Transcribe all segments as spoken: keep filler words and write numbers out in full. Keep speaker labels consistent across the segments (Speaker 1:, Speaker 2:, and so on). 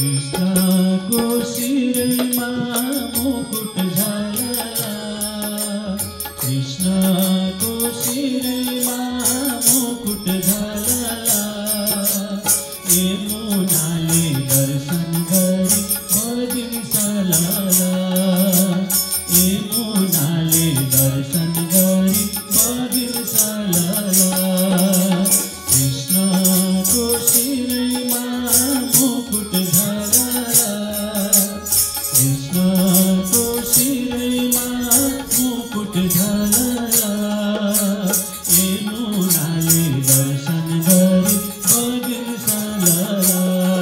Speaker 1: कृष्णको शिरमा मुकुट झलला, कृष्णको शिरमा मुकुट झलला। यमुनाले दर्शन गरी भजिन सलला, यमुनाले दर्शन गरी भजिन सलला। कृष्णको शिरमा मुकुट झलला, कृष्णको शिरमा मुकुट झलला। यमुनाले दर्शन गरी भजिन सलला,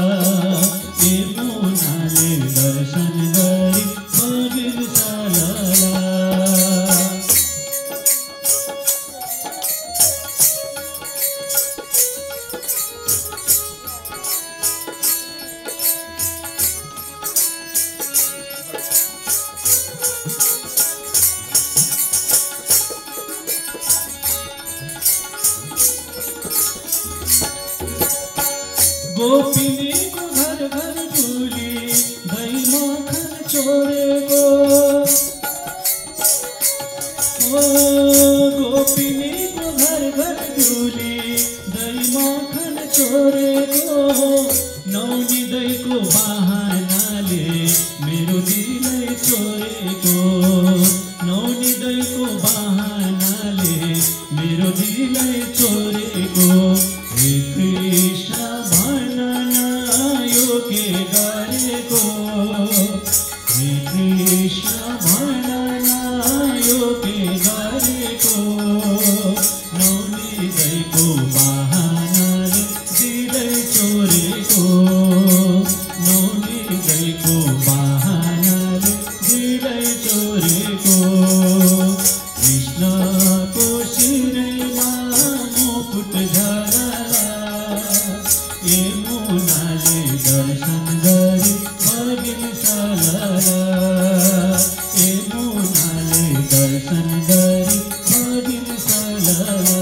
Speaker 1: यमुनाले दर्शन गरी भजिन सलला। गोपिनीको घर घर डुली दही मखन छोडेको, ओ गोपिनीको घर घर डुली दही मखन छोडेको। नौनी दहीको बहानाले मेरो दिलै चोरेको, नौनी दहीको बहानाले मेरो दिलै चोरेको। हे कृष्ण के गरेको, हे कृष्ण भनना यो के गरेको। नौनी दहीको बहानाले दिलै चोरेको, नौनी दहीको बहानाले दिलै चोरेको। कृष्णको शिरमा मुकुट झलला, यमुनाले दर्शन गरी भजिन सलला, यमुनाले दर्शन गरी भजिन सलला।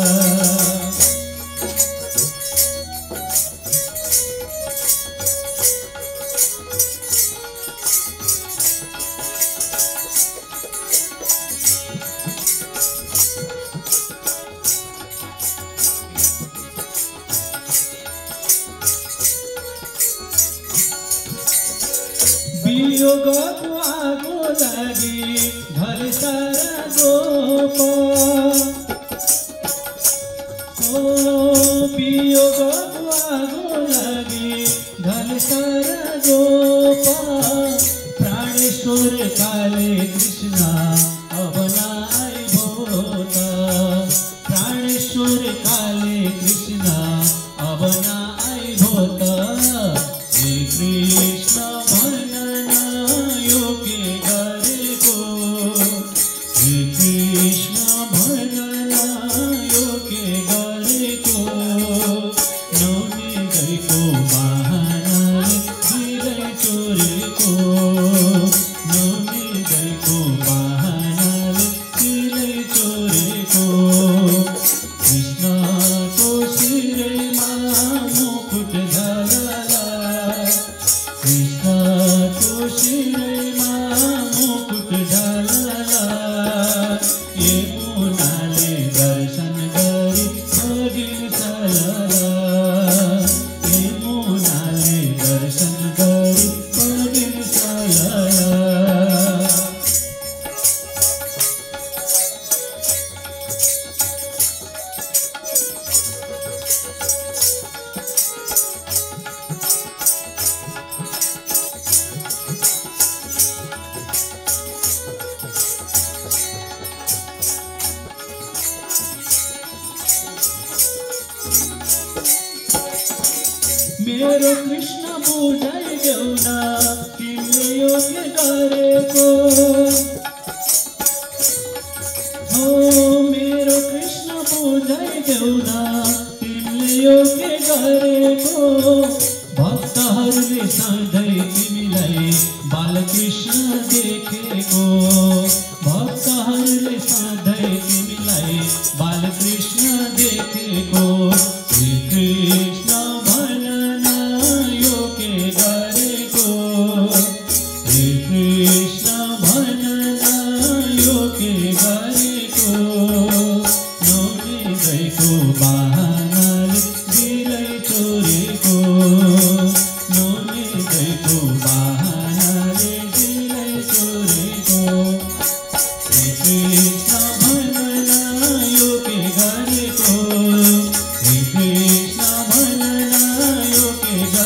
Speaker 1: वियोगको आगो लागि घर सारा गोप, ओ वियोगको आगो लागि घर सारा गोप। प्राणेश्वर काले कृष्ण अब नाइ भोत, प्राणेश्वर काले कृष्ण अब नाइ भोत। हे कृष्ण भनना यो के गरेको, हे कृष्ण भनना यो के गरेको। नौनी दहीको बहानाले दिलै चोरेको, नौनी दहीको बहानाले दिलै चोरेको। कृष्णको शिरमा मुकुट झलला, कृष्णको शिरमा मुकुट झलला। यमुनाले दर्शन गरी भजिन सलला, यमुनाले दर्शन गरी भजिन सलला। मेरो कृष्ण बुझाइदेऊ न तिमीले यो के गरेको, हो मेरो कृष्ण बुझाइदेऊ न तिमीले यो के गरेको। भक्तहरूले सधैँ तिमीलाई बालकृष्ण देखेको, भक्तहरूले सधैँ तिमीलाई बालकृष्ण देखेको। श्री कृष्ण भनना यो के गरे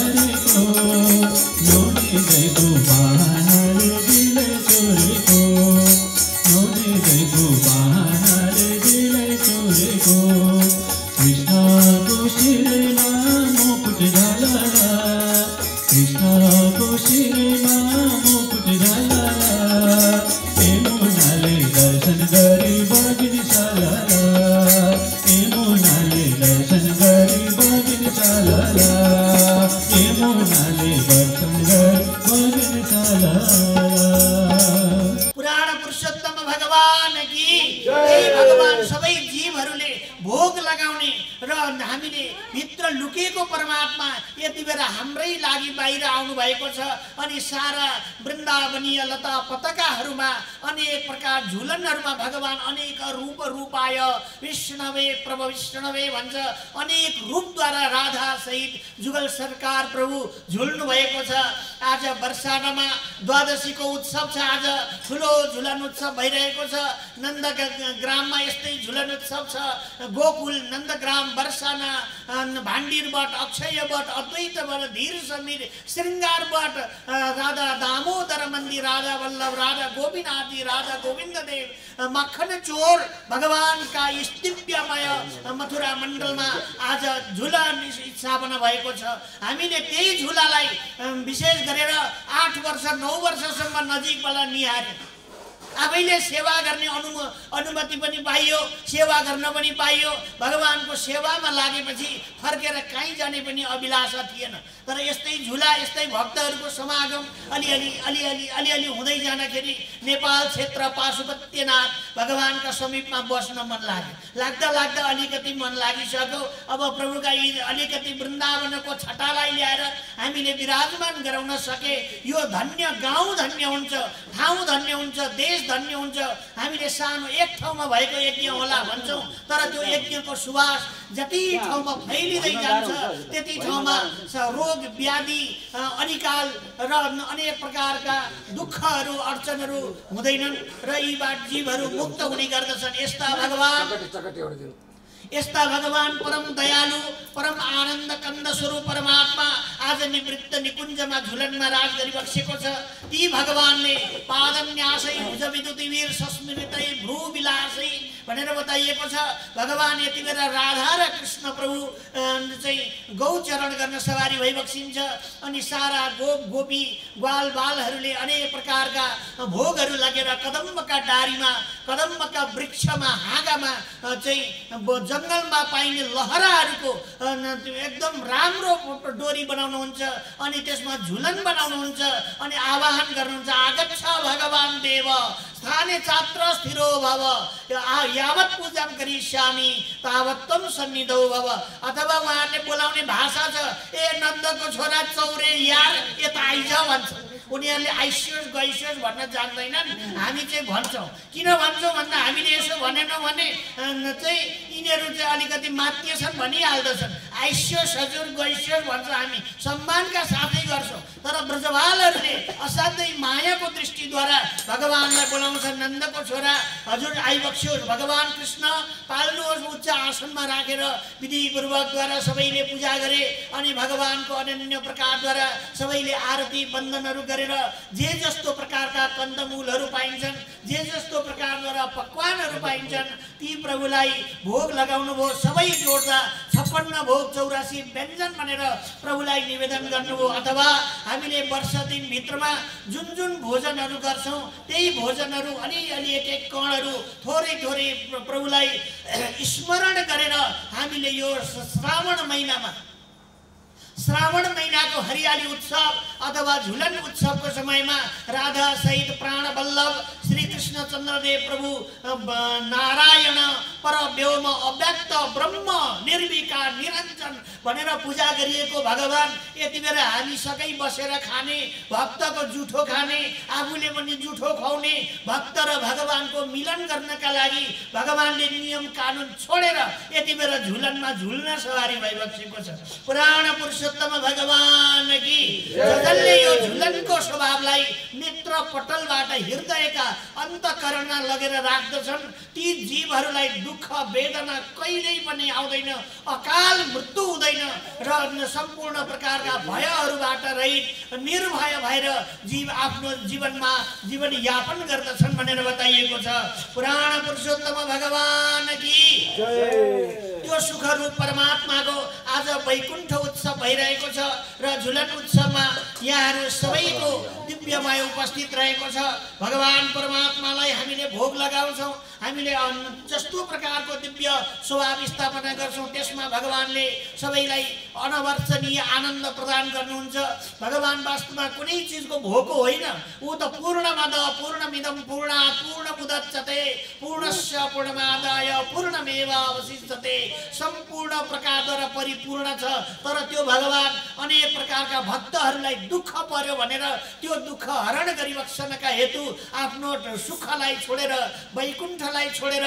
Speaker 1: गरेको नौनी जैको बहानाले दिलै चोरेको नौनी जैको बहानाले दिलै चोरेको कृष्णको शिरमा मुकुट ढाला कृष्णको शिरमा मुकुट ढाला यमुनाले दर्शन गरी बगिन साला यमुनाले दर्शन गरी बगिन साला यमुनाले दर्शन गरी बगिन साला।
Speaker 2: पुराण पुरुषोत्तम भगवान की जय। भगवान सबै जीवहरूले भोग लगाउने र हामीले भित्र लुकेको परमात्मा यति बेला हाम्रै लागि बाहिर आउनु भएको छ। अनि सारा वृन्दावनीय लता पताकाहरूमा अनेक प्रकार झुलनहरूमा भगवान अनेक रूप रूपाय विष्णवे प्रभु विष्णवे भन्छ। अनेक रूपद्वारा राधा सहित जुगल सरकार प्रभु झुल्नु भएको छ। आज वर्षानमा द्वादशीको उत्सव छ। आज ठुलो झुलन उत्सव भइरहेको छ। नन्द ग्राममा यस्तै झुलन उत्सव छ। गोकुल नन्दग्राम वर्षाना भाण्डीरबाट अक्षयबाट अद्वैतबाट धीर समीर श्रृङ्गारबाट राधा दामोदर मन्दिर राधा वल्लभ राधा गोपीनाथी राधा गोविन्द देव मक्खन चोर भगवानका दिव्यमय मथुरा मण्डलमा आज झुला स्थापना भएको छ। हामीले त्यही झुलालाई विशेष गरेर आठ वर्ष नौ वर्षसम्म नजिकबाट निहार्यौँ। आफैले सेवा गर्ने अनुम अनुमति पनि पाइयो, सेवा गर्न पनि पाइयो। भगवानको सेवामा लागेपछि फर्केर कहीँ जाने पनि अभिलाषा थिएन। तर यस्तै झुला यस्तै भक्तहरूको समागम अलिअलि अलिअलि अलिअलि हुँदै जाँदाखेरि नेपाल क्षेत्र पाशुपत्यनाथ भगवानका समीपमा बस्न मन लाग्यो। लाग्दा लाग्दा अलिकति मन लागिसक्यो। अब प्रभुका यी अलिकति वृन्दावनको छटालाई ल्याएर हामीले विराजमान गराउन सके यो धन्य गाउँ धन्य हुन्छ, ठाउँ धन्य हुन्छ, देश धन्य हुन्छ। हामीले सानो एक ठाउँमा भएको यज्ञ होला भन्छौँ, तर त्यो यज्ञको सुवास जति ठाउँमा फैलिँदै जान्छ त्यति ठाउँमा रोग व्याधि अनिकाल र अनेक प्रकारका दुःखहरू अडचनहरू हुँदैनन् र यीबाट जीवहरू मुक्त हुने गर्दछन्। यस्ता भगवान यस्ता भगवान परम दयालु परम आनन्द कन्द स्वरूप परमात्मा आज निवृत्त निकुञ्जमा झुलनमा राज गरिबसेको छ। ती भगवानले पादन्यासै भुज विद्युति वीर सस्मृतै भ्रू विलासै भनेर बताइएको छ। भगवान यति बेला राधा र कृष्ण प्रभु चाहिँ गौचरण गर्न सवारी भइबक्सिन्छ। अनि सारा गोप गोपी ग्वाल बालहरूले अनेक प्रकारका भोगहरू लगेर कदम्बका डारीमा कदम्बका वृक्षमा हाँगामा चाहिँ जङ्गलमा पाइने लहराहरूको एकदम राम्रो डोरी बनाउनुहुन्छ। अनि त्यसमा झुलन बनाउनुहुन्छ अनि आवाहन गर्नुहुन्छ, आगच्छ भगवान देव स्थाने छात्र स्थिरो भव यावत पूजा करिष्यामि तावत त्वं सन्निधौ भव। अथवा उहाँहरूले बोलाउने भाषा छ, ए नन्दको छोरा चौरे यार यता आइज भन्छ। उनीहरूले आइसियोस् गइसियोस् भन्न जान्दैनन्, हामी चाहिँ भन्छौँ। किन भन्छौँ भन्दा हामीले यसो भनेनौँ भने चाहिँ यिनीहरू चाहिँ अलिकति मात्य छन् भनिहाल्दछन्। आइसियोस् हजुर गइसियोस् भन्छ, हामी सम्मानका साथै गर्छौँ। तर ब्रजवालहरूले असाध्यै मायाको दृष्टिद्वारा भगवानलाई बोलाउँछ, नन्दको छोरा हजुर आइबक्सियोस्, भगवान कृष्ण पाल्नुहोस्। उच्च आसनमा राखेर विधिपूर्वकद्वारा सबैले पूजा गरे अनि भगवानको अनन्य प्रकारद्वारा सबैले आरती वन्दनहरू गरेर जे जस्तो प्रकारका कन्दमूलहरू पाइन्छन्, जे जस्तो प्रकारद्वारा पकवानहरू पाइन्छन् ती प्रभुलाई भोग लगाउनु भयो। सबै जोड्दा छप्पन्न भोग चौरासी व्यञ्जन भनेर प्रभुलाई निवेदन गर्नुभयो। अथवा हामीले वर्ष दिनभित्रमा जुन जुन भोजनहरू गर्छौँ त्यही भोजनहरू अलिअलि एक एक कणहरू थोरै थोरै प्रभुलाई स्मरण गरेर हामीले यो श्रावण महिनामा श्रावण महिनाको हरियाली उत्सव अथवा झुलन उत्सवको समयमा राधा सहित प्राण वल्लभ श्री कृष्ण चन्द्रदेव प्रभु नारायण परब्योम अव्यक्त ब्रह्म निर्विकार निरञ्जन भनेर पूजा गरिएको भगवान यति बेला हामी सकै बसेर खाने, भक्तको जुठो खाने, आफूले पनि जुठो खुवाउने, भक्त र भगवानको मिलन गर्नका लागि भगवानले नियम कानुन छोडेर यति बेला झुलनमा झुल्न सवारी भइबसेको छ। पुराण पुरुषोत्तम भगवान की जसले यो झुलनको शोभा भावलाई नेत्र पटलबाट हृदयका अन्तःकरणमा लगेर राख्दछन् ती जीवहरूलाई दुःख वेदना कहिल्यै पनि आउँदैन, अकाल मृत्यु हुँदैन र सम्पूर्ण प्रकारका भयहरूबाट रहित निर्भय भएर जीव आफ्नो जीवनमा जीवन यापन गर्दछन् भनेर बताइएको छ। पुराण पुरुषोत्तम भगवान की जय। त्यो सुख रूप परमात्माको आज वैकुण्ठ उत्सव भइरहेको छ र झुलन उत्सवमा यहाँहरू सबैको दिव्यमय उपस्थित रहेको छ। भगवान परमात्मालाई हामीले भोग लगाउँछौँ, हामीले जस्तो प्रकारको दिव्य स्वभाव स्थापना गर्छौँ त्यसमा भगवानले सबैलाई अनवर्चनीय आनन्द प्रदान गर्नुहुन्छ। भगवान वास्तवमा कुनै चिजको भोको होइन, ऊ त पूर्णमद पूर्णमिदं पूर्णात् पूर्णमुदच्यते पूर्णस्य पूर्णमादाय पूर्णमेवावशिष्यते, सम्पूर्ण प्रकारद्वारा परिपूर्ण छ। तर त्यो भगवान अनेक प्रकारका भक्तहरूलाई दुःख पर्यो भनेर त्यो दुःख हरण गरिबक्सनका हेतु आफ्नो सुखलाई छोडेर वैकुण्ठलाई छोडेर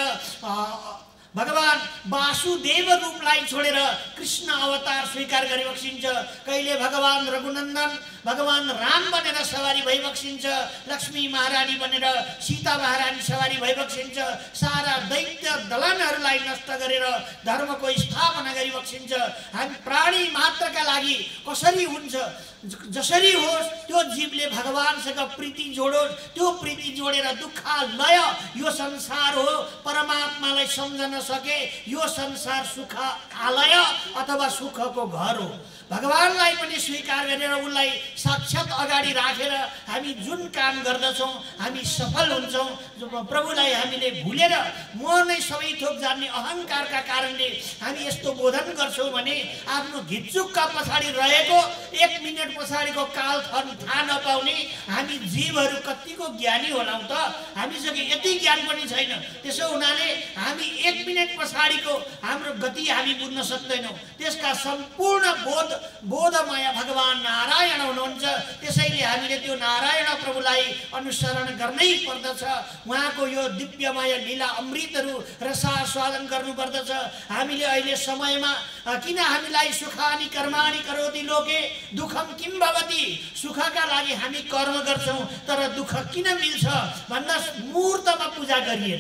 Speaker 2: भगवान वासुदेव रूपलाई छोडेर कृष्ण अवतार स्वीकार गरिबक्सिन्छ। कहिले भगवान रघुनन्दन भगवान राम बनेर सवारी भइबक्सिन्छ, लक्ष्मी महारानी बनेर सीता महारानी सवारी भइबक्सिन्छ, सारा दैत्य दलनहरूलाई नष्ट गरेर धर्मको स्थापना गरिबक्सिन्छ। हामी प्राणी मात्रका लागि कसरी हुन्छ, जसरी होस् त्यो जीवले भगवानसँग प्रीति जोडोस्, त्यो प्रीति जोडेर दुःखालय यो संसार हो, परमात्मालाई सम्झन सके यो संसार सुख आलय अथवा सुखको घर हो। भगवानलाई पनि स्वीकार गरेर उनलाई साक्षात अगाडि राखेर हामी जुन काम गर्दछौँ हामी सफल हुन्छौँ। प्रभुलाई हामीले भुलेर म नै सबै थोक जान्ने अहङ्कारका कारणले हामी यस्तो बोधन गर्छौँ भने आफ्नो घिच्चुकका पछाडि रहेको एक मिनट पछाडिको काल थाहा नपाउने हामी जीवहरू कतिको ज्ञानी होलाौँ त? हामीसँग यति ज्ञान पनि छैन। त्यसो हुनाले हामी एक मिनट पछाडिको हाम्रो गति हामी बुझ्न सक्दैनौँ। त्यसका सम्पूर्ण बोध बोधमय भगवान नारायण हुनुहुन्छ। त्यसैले हामीले त्यो नारायण प्रभुलाई अनुसरण गर्नै पर्दछ। उहाँको यो दिव्यमय लीला अमृतहरू रसास्वादन गर्नुपर्दछ। हामीले अहिले समयमा किन हामीलाई सुखानि कर्माणि करोति लोके दुःखम किम भवति, सुखका लागि हामी कर्म गर्छौँ तर दुःख किन मिल्छ भन्दा मुहूर्तमा पूजा गरिएन,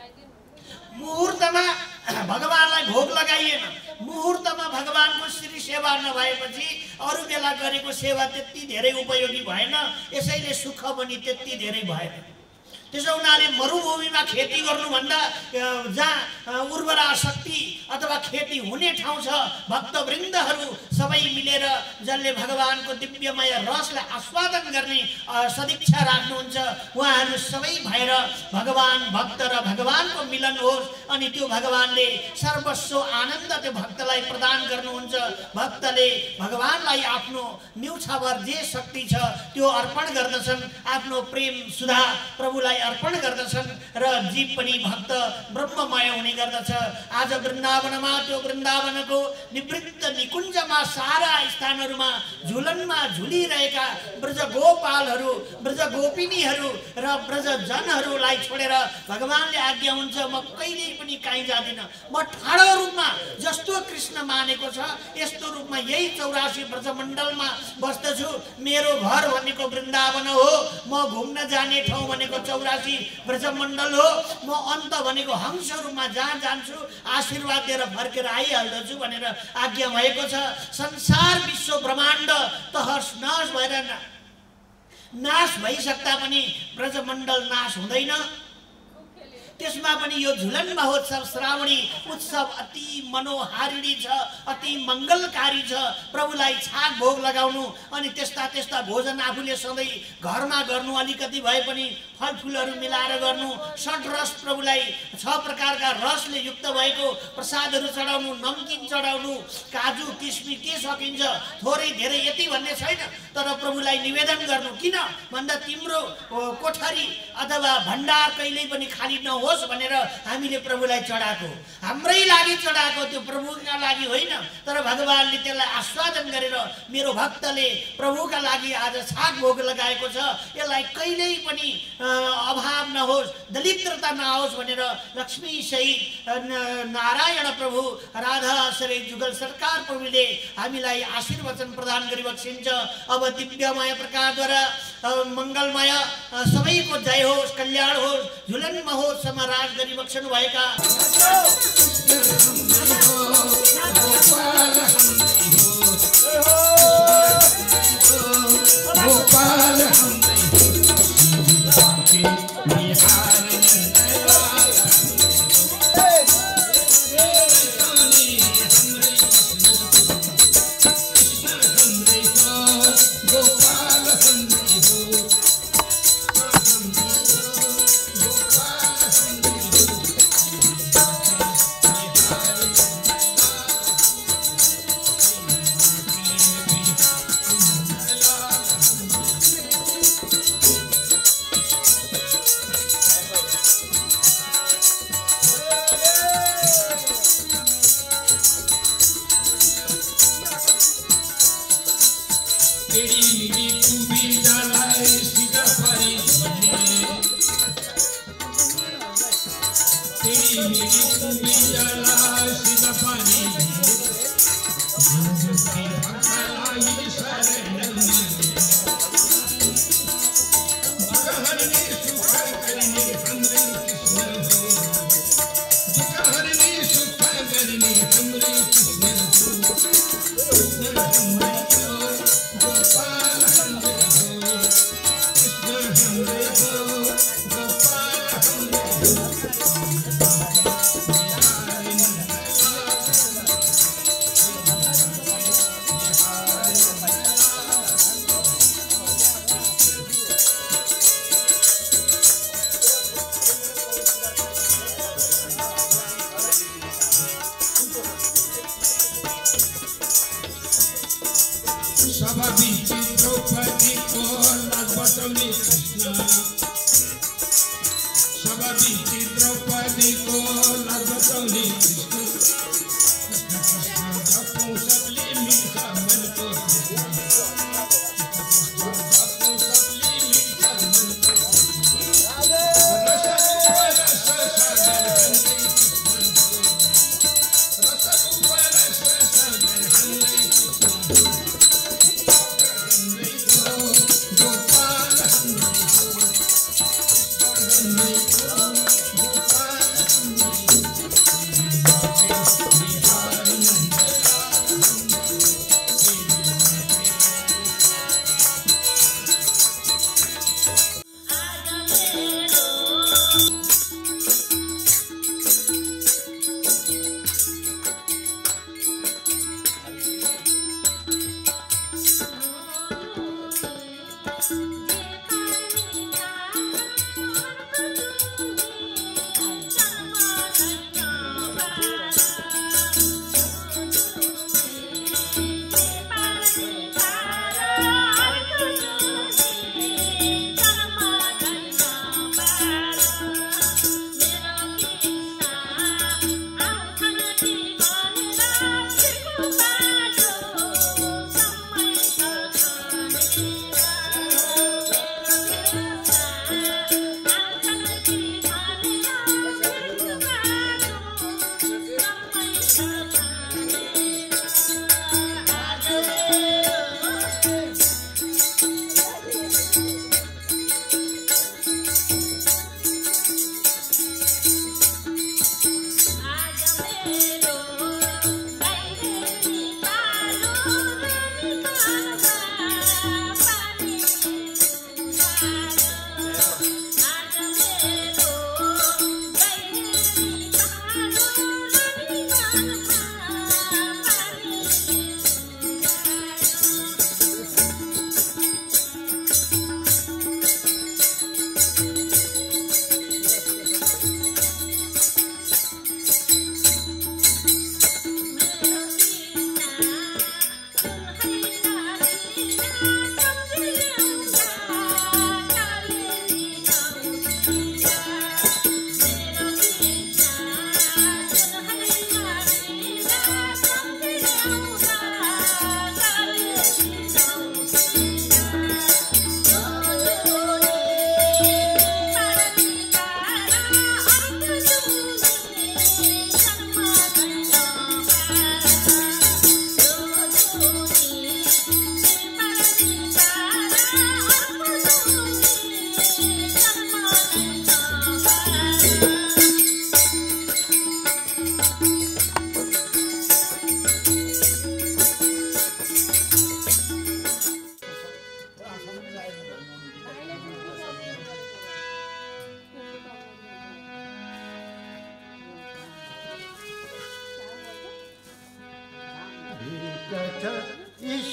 Speaker 2: मुहूर्तमा भगवानलाई भोग लगाइएन, मुहूर्तमा भगवानको श्री सेवा नभएपछि अरू बेला गरेको सेवा त्यति धेरै उपयोगी भएन। यसैले सुख पनि त्यति धेरै भएन। त्यसो हुनाले मरुभूमिमा खेती गर्नुभन्दा जहाँ उर्वरा शक्ति अथवा खेती हुने ठाउँ छ, भक्तवृन्दहरू सबै मिलेर जसले भगवानको दिव्यमय रसलाई आस्वादन गर्ने सदिच्छा राख्नुहुन्छ उहाँहरू सबै भएर भगवान भक्त र भगवानको मिलन होस् अनि त्यो भगवानले सर्वस्व आनन्द त्यो भक्तलाई प्रदान गर्नुहुन्छ। भक्तले भगवानलाई आफ्नो न्युछावर जे शक्ति छ त्यो अर्पण गर्दछन्, आफ्नो प्रेम सुधा प्रभुलाई अर्पण गर्दछन् र जीव पनि भक्त ब्रह्ममय हुने गर्दछ। आज वृन्दावनमा त्यो वृन्दावनको निवृत्त निकुञ्जमा सारा स्थानहरूमा झुलनमा झुलिरहेका ब्रज गोपालहरू ब्रज गोपिनीहरू र ब्रजजनहरूलाई छोडेर भगवानले आज्ञा हुन्छ म कहिल्यै पनि कहीँ जाँदिनँ, म ठाडो रूपमा जस्तो कृष्ण मानेको छ यस्तो रूपमा यही चौरासी ब्रजमण्डलमा बस्दछु। मेरो घर भनेको वृन्दावन हो, म घुम्न जाने ठाउँ भनेको चौरासी ब्रजमण्डल हो, म अन्त भनेको हंस रूपमा जहाँ जान्छु आशीर्वाद दिएर फर्केर आइहाल्दछु भनेर आज्ञा भएको छ। संसार विश्व ब्रह्माण्ड तहस नहस भएर नाश भइसक्दा पनि ब्रजमण्डल नाश हुँदैन। त्यसमा पनि यो झुलन महोत्सव श्रावणी उत्सव अति मनोहारिणी छ, अति मङ्गलकारी छ। प्रभुलाई छाक भोग लगाउनु अनि त्यस्ता त्यस्ता भोजन आफूले सधैँ घरमा गर्नु, अलिकति भए पनि फलफुलहरू मिलाएर गर्नु, षड रस प्रभुलाई छ प्रकारका रसले युक्त भएको प्रसादहरू चढाउनु, नमकिन चढाउनु, काजु किसमिस के सकिन्छ थोरै धेरै यति भन्ने छैन, तर प्रभुलाई निवेदन गर्नु। किन भन्दा तिम्रो कोठरी अथवा भण्डार कहिल्यै पनि खाली नहोस् होस् भनेर हामीले प्रभुलाई चढाएको, हाम्रै लागि चढाएको, त्यो प्रभुका लागि होइन। तर भगवानले त्यसलाई आस्वादन गरेर मेरो भक्तले प्रभुका लागि आज छाक भोग लगाएको छ, यसलाई कहिल्यै पनि अभाव नहोस्, दरिद्रता नहोस् भनेर लक्ष्मी सहित नारायण प्रभु, राधा सरे जुगल सरकार प्रभुले हामीलाई आशीर्वचन प्रदान गरिबक्सिन्छ। अब दिव्यमय प्रकारद्वारा मङ्गलमय सबैको जय होस्, कल्याण होस्, झुलन महोत्सवमा राज गरिबक्सनु भएका
Speaker 3: Oh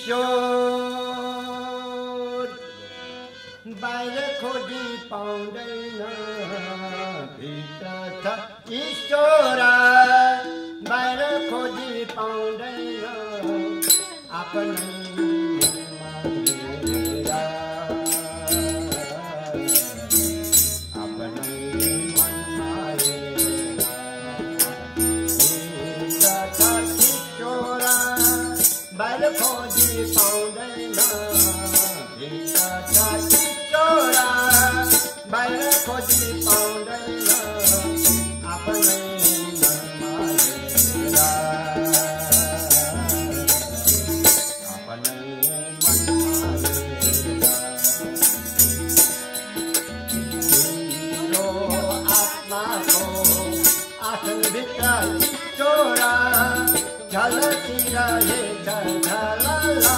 Speaker 3: किशोर बाहिर खोजी पाउँदैन भित्र छ ईश्वर बाहिर खोजी पाउँदैन आफ्नै खोजी पाउँदैन भित्र छ ईश्वर बाहिर खोजी पाउँदैन आफ्नै मनमा हेरेर आफ्नै मनमा हेरेर तिम्रो आत्माको आँखभित्र ईश्वर झलकिरहेका झलला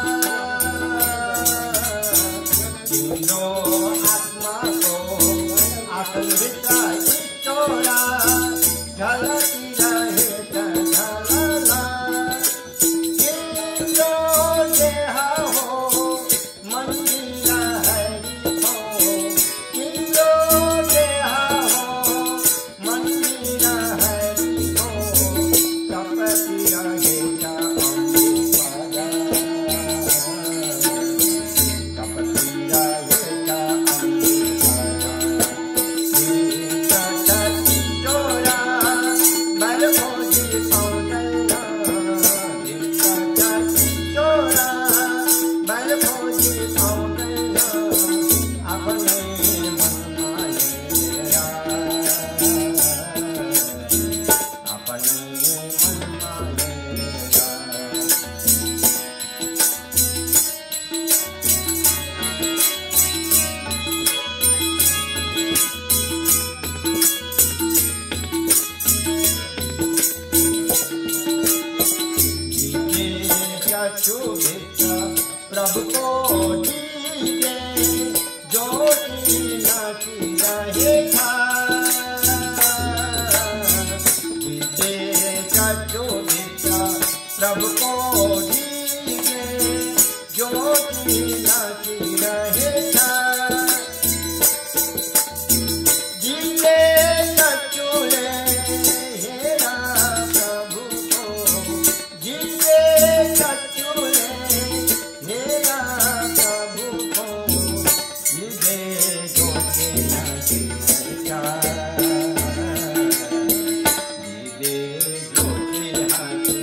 Speaker 3: तिम्रो आत्माको आँखभित्र ईश्वर झलकिरहेका झलला तिम्रो देह हो मन्दिर हरिको तिम्रो देह हो मन्दिर हरिको कपतिरहेका प्रभु को दीजे ज्योति नाची रहे था दीजे चचो दीजा प्रभु को दीजे ज्योति नाची रहे था दीजे चचो ले हेरा प्रभु को दीजे चचो ले हेरा प्रभु को दीजे ज्योति नाची रहे था दीजे ज्योति नाची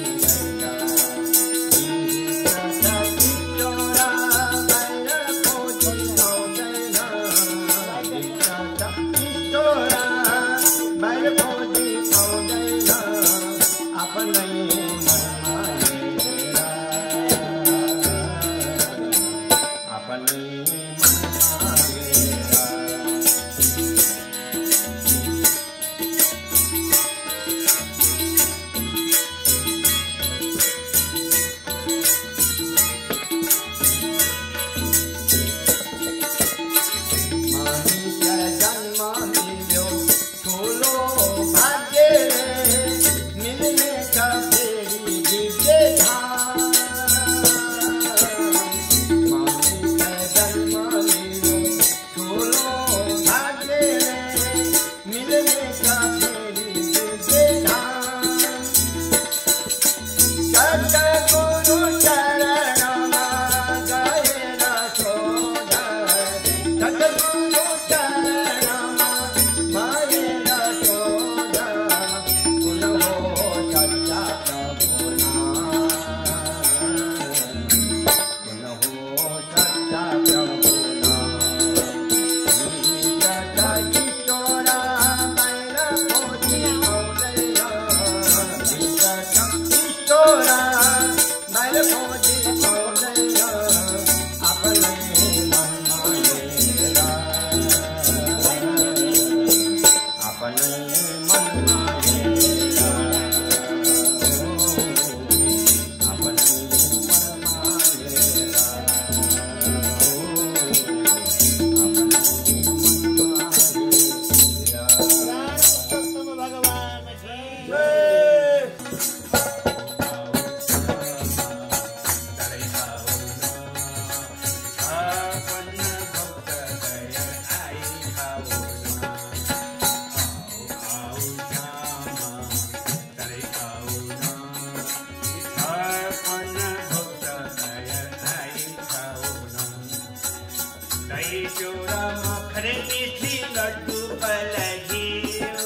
Speaker 3: दैक्यो र मखर मिठी लड्डु फलाइयो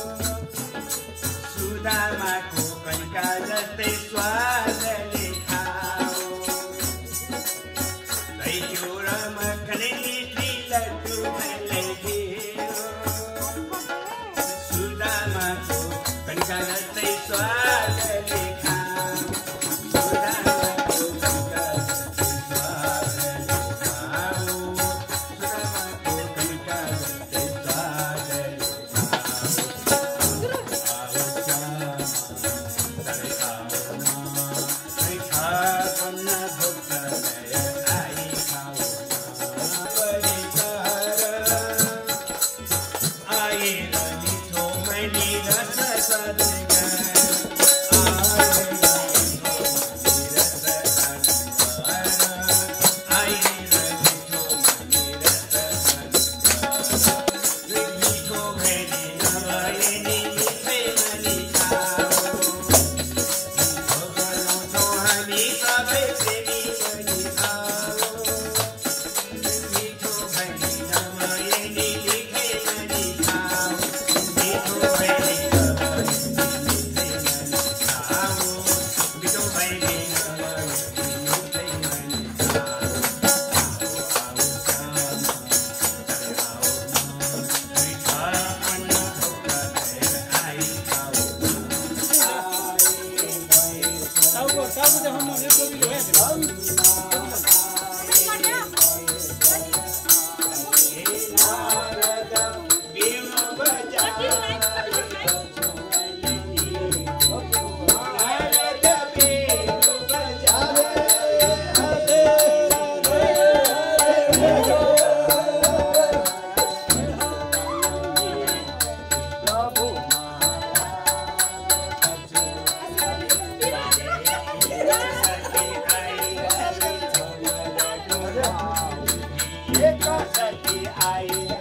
Speaker 3: सुदामाको कनिका जस्तै स्वादले खाओ दैक्यो र मखर मिठी लड्डु फलाइयो सुदामाको कनिका जस्तै स्वादले खाओ सुदामाको कनिका I